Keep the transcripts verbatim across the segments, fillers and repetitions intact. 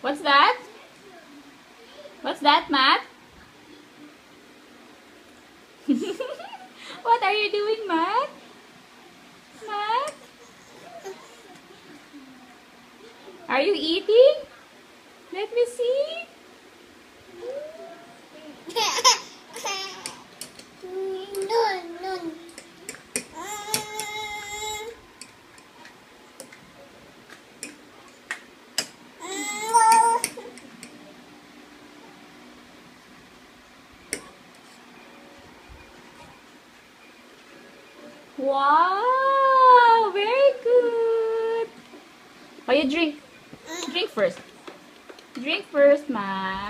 What's that? What's that, Matt? What are you doing, Matt? Matt? Are you eating? Let me see. Wow, very good. Oh, you drink. Drink first. Drink first, Mac.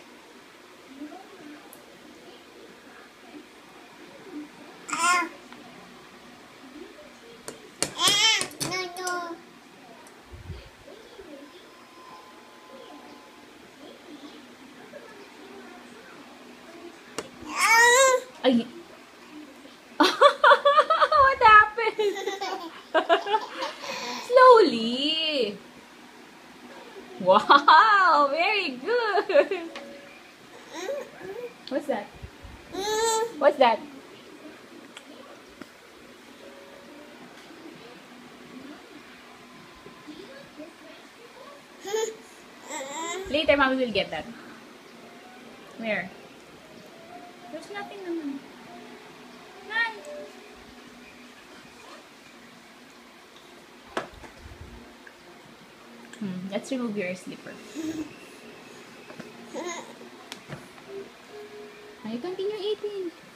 Ay. What happened? Slowly. Wow, very good. What's that? What's that? Later, Mommy will get that. Where? There's nothing naman. Nan! Hmm, let's remove your slipper. Now you continue eating.